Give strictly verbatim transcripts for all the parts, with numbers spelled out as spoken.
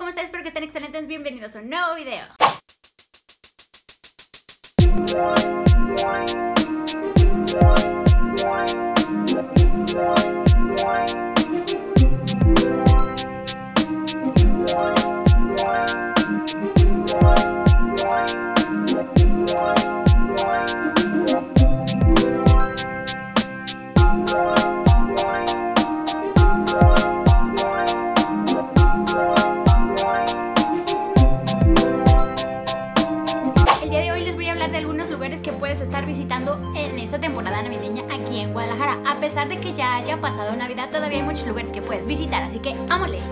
están? Espero que estén excelentes. Bienvenidos a un nuevo video. Que puedes estar visitando en esta temporada navideña aquí en Guadalajara. A pesar de que ya haya pasado Navidad, todavía hay muchos lugares que puedes visitar, así que ¡ámole!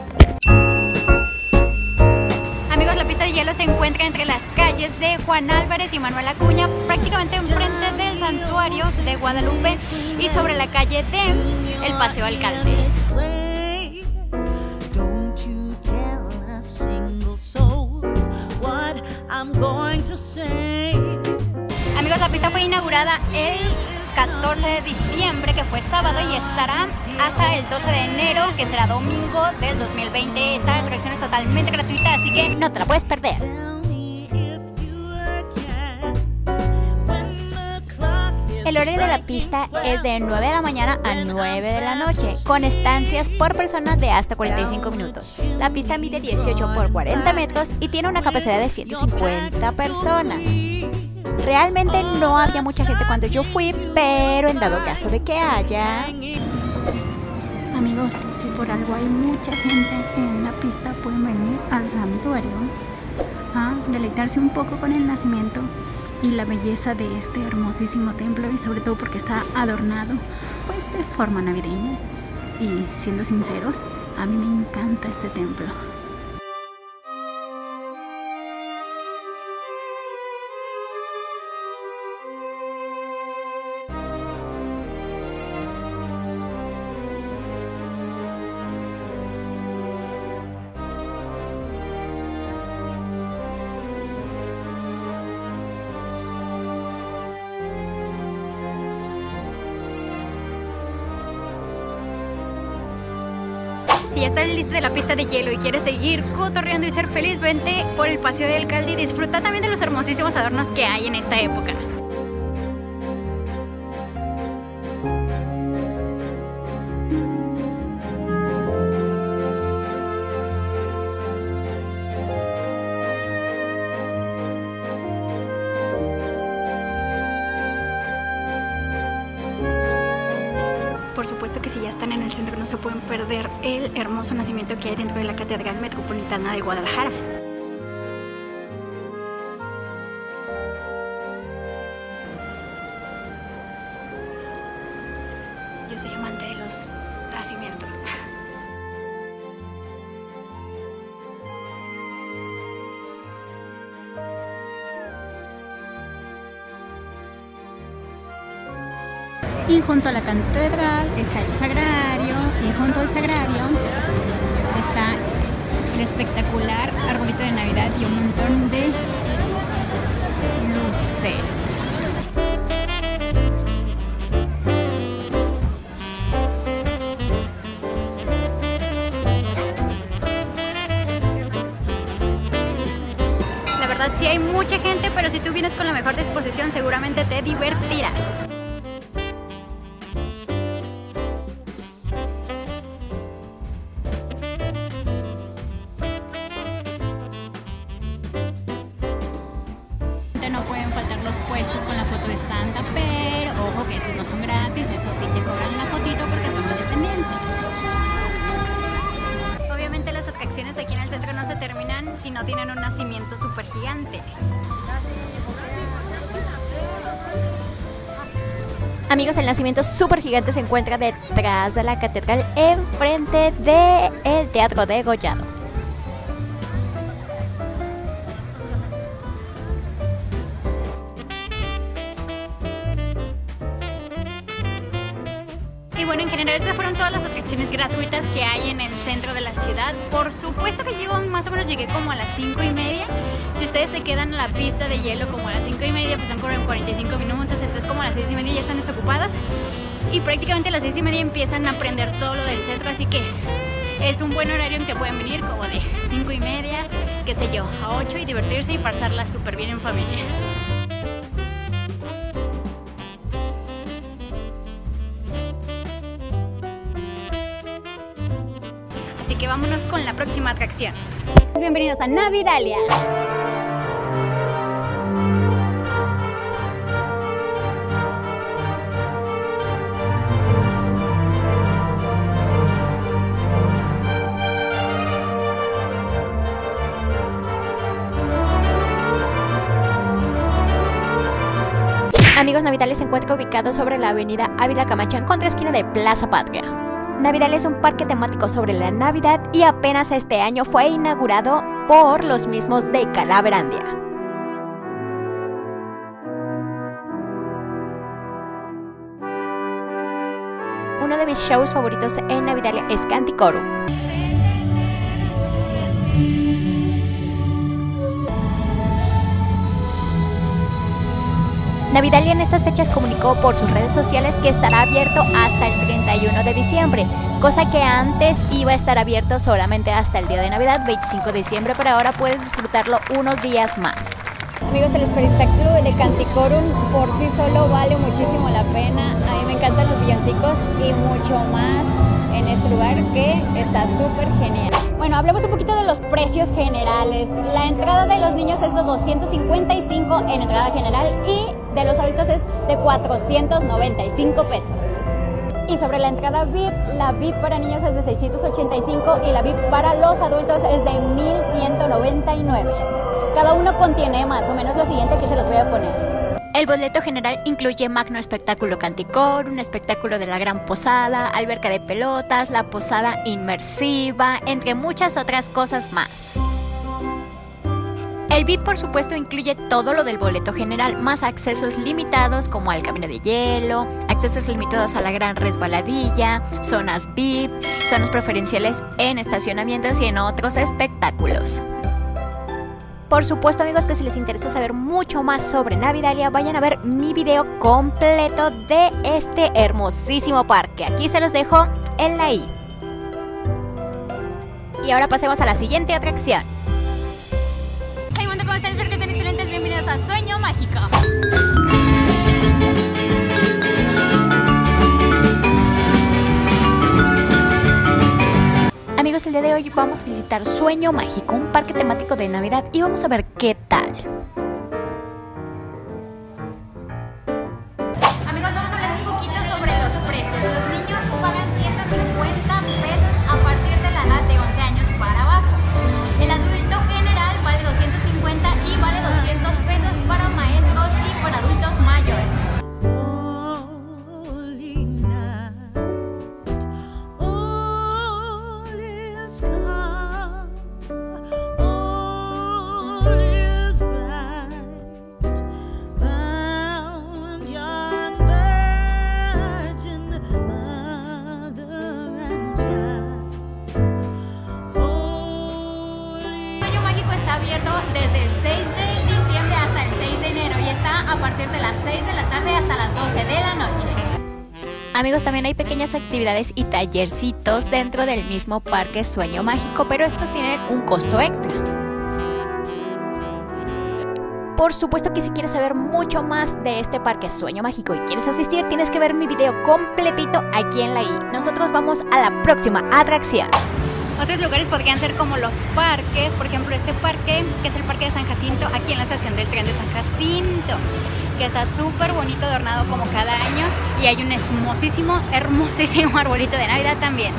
Amigos, la pista de hielo se encuentra entre las calles de Juan Álvarez y Manuel Acuña, prácticamente enfrente del santuario de Guadalupe y sobre la calle de el Paseo Alcalde. Amigos, la pista fue inaugurada el catorce de diciembre, que fue sábado, y estará hasta el doce de enero, que será domingo del dos mil veinte. Esta atracción es totalmente gratuita, así que no te la puedes perder. El horario de la pista es de nueve de la mañana a nueve de la noche, con estancias por persona de hasta cuarenta y cinco minutos. La pista mide dieciocho por cuarenta metros y tiene una capacidad de ciento cincuenta personas. Realmente no había mucha gente cuando yo fui, pero en dado caso de que haya... Amigos, si por algo hay mucha gente en la pista, pueden venir al santuario a deleitarse un poco con el nacimiento y la belleza de este hermosísimo templo, y sobre todo porque está adornado pues de forma navideña. Y siendo sinceros, a mí me encanta este templo. Si ya estás listo de la pista de hielo y quieres seguir cotorreando y ser feliz, vente por el Paseo del Alcalde y disfruta también de los hermosísimos adornos que hay en esta época. Por supuesto que si ya están en el centro no se pueden perder el hermoso nacimiento que hay dentro de la Catedral Metropolitana de Guadalajara. Yo soy amante de los nacimientos. Y junto a la catedral está el sagrario, y junto al sagrario está el espectacular arbolito de Navidad y un montón de luces. La verdad sí hay mucha gente, pero si tú vienes con la mejor disposición seguramente te divertirás. No pueden faltar los puestos con la foto de Santa, pero ojo que esos no son gratis, esos sí te cobran la fotito porque son independientes. Obviamente las atracciones aquí en el centro no se terminan si no tienen un nacimiento súper gigante. Amigos, el nacimiento súper gigante se encuentra detrás de la catedral, enfrente del Teatro Degollado. Y bueno, en general estas fueron todas las atracciones gratuitas que hay en el centro de la ciudad. Por supuesto que llego, más o menos llegué como a las cinco y media. Si ustedes se quedan a la pista de hielo como a las cinco y media, pues son como cuarenta y cinco minutos, entonces como a las seis y media ya están desocupados. Y prácticamente a las seis y media empiezan a aprender todo lo del centro, así que es un buen horario en que pueden venir como de cinco y media, qué sé yo, a ocho y divertirse y pasarla súper bien en familia. Así que vámonos con la próxima atracción. Bienvenidos a Navidalia. Amigos, Navidalia se encuentra ubicado sobre la avenida Ávila Camacho en contraesquina de Plaza Patria. Navidalia es un parque temático sobre la Navidad y apenas este año fue inaugurado por los mismos de Calaverandia. Uno de mis shows favoritos en Navidalia es Canticorum. Navidalia en estas fechas comunicó por sus redes sociales que estará abierto hasta el treinta y uno de diciembre, cosa que antes iba a estar abierto solamente hasta el día de Navidad, veinticinco de diciembre, pero ahora puedes disfrutarlo unos días más. Amigos, el espectáculo de Canticorum por sí solo vale muchísimo la pena. A mí me encantan los villancicos y mucho más en este lugar, que está súper genial. Bueno, hablemos un poquito de los precios generales. La entrada de los niños es de doscientos cincuenta y cinco en entrada general y de los adultos es de cuatrocientos noventa y cinco pesos. Y sobre la entrada V I P, la V I P para niños es de seiscientos ochenta y cinco y la V I P para los adultos es de mil ciento noventa y nueve. Cada uno contiene más o menos lo siguiente que se los voy a poner. El boleto general incluye magno espectáculo Canticorum, un espectáculo de la gran posada, alberca de pelotas, la posada inmersiva, entre muchas otras cosas más. El V I P, por supuesto, incluye todo lo del boleto general, más accesos limitados como al camino de hielo, accesos limitados a la gran resbaladilla, zonas V I P, zonas preferenciales en estacionamientos y en otros espectáculos. Por supuesto, amigos, que si les interesa saber mucho más sobre Navidalia, vayan a ver mi video completo de este hermosísimo parque. Aquí se los dejo en la i. Y ahora pasemos a la siguiente atracción. Hey, mundo, ¿cómo están? Espero que estén excelentes. Bienvenidos a Sueño Mágico. Amigos, el día de hoy vamos a visitar Sueño Mágico, un parque temático de Navidad, y vamos a ver qué tal. Amigos, vamos a hablar un poquito sobre los precios. Los niños pagan ciento cincuenta pesos a partir de la edad de once años para abajo. El adulto general vale doscientos cincuenta y vale doscientos pesos para maestros y para adultos mayores. Desde el seis de diciembre hasta el seis de enero y está a partir de las seis de la tarde hasta las doce de la noche. Amigos, también hay pequeñas actividades y tallercitos dentro del mismo parque Sueño Mágico, pero estos tienen un costo extra. Por supuesto que si quieres saber mucho más de este parque Sueño Mágico y quieres asistir, tienes que ver mi video completito aquí en la i. Nosotros vamos a la próxima atracción. Otros lugares podrían ser como los parques, por ejemplo este parque, que es el Parque de San Jacinto, aquí en la estación del tren de San Jacinto, que está súper bonito, adornado como cada año, y hay un hermosísimo, hermosísimo arbolito de Navidad también.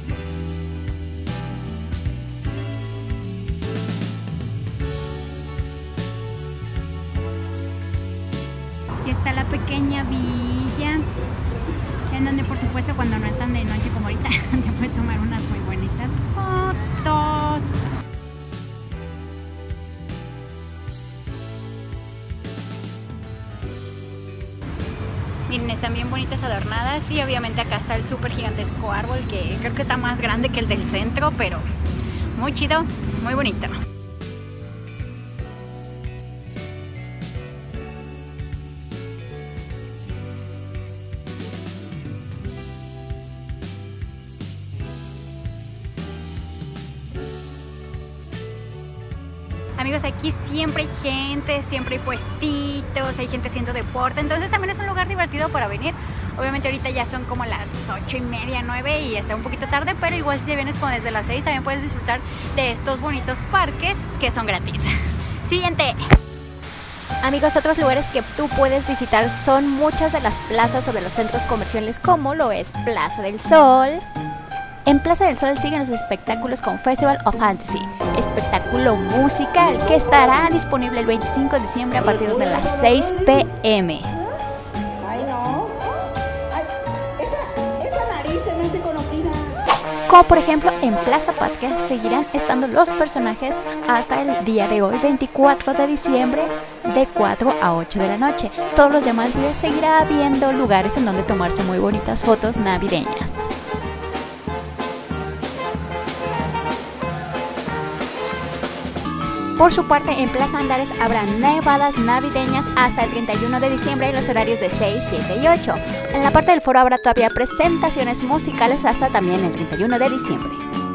Aquí está la pequeña villa, en donde por supuesto cuando no están de noche como ahorita te puedes tomar unas muy bonitas fotos. Miren, están bien bonitas adornadas y obviamente acá está el súper gigantesco árbol que creo que está más grande que el del centro, pero muy chido, muy bonito. Amigos, aquí siempre hay gente, siempre hay puestitos, hay gente haciendo deporte, entonces también es un lugar divertido para venir. Obviamente ahorita ya son como las ocho y media, nueve y está un poquito tarde, pero igual si te vienes como desde las seis también puedes disfrutar de estos bonitos parques que son gratis. Siguiente. Amigos, otros lugares que tú puedes visitar son muchas de las plazas o de los centros comerciales, como lo es Plaza del Sol. En Plaza del Sol siguen los espectáculos con Festival of Fantasy, espectáculo musical que estará disponible el veinticinco de diciembre a partir de las seis pe eme. Ay, no. Ay, esa, esa nariz se me hace conocida. Como por ejemplo en Plaza Patria seguirán estando los personajes hasta el día de hoy, veinticuatro de diciembre, de cuatro a ocho de la noche. Todos los demás días seguirá habiendo lugares en donde tomarse muy bonitas fotos navideñas. Por su parte, en Plaza Andares habrá nevadas navideñas hasta el treinta y uno de diciembre en los horarios de seis, siete y ocho. En la parte del foro habrá todavía presentaciones musicales hasta también el treinta y uno de diciembre.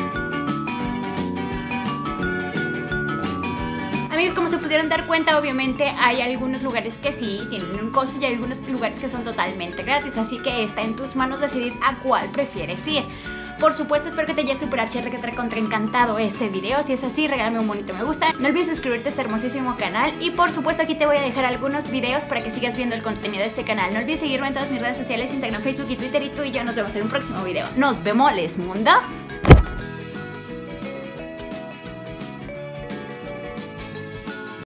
Amigos, como se pudieron dar cuenta, obviamente hay algunos lugares que sí tienen un costo y hay algunos lugares que son totalmente gratis, así que está en tus manos decidir a cuál prefieres ir. Por supuesto, espero que te haya super archi requete contra encantado este video. Si es así, regálame un bonito me gusta. No olvides suscribirte a este hermosísimo canal. Y por supuesto, aquí te voy a dejar algunos videos para que sigas viendo el contenido de este canal. No olvides seguirme en todas mis redes sociales, Instagram, Facebook y Twitter. Y tú y yo nos vemos en un próximo video. ¡Nos vemos, mundo!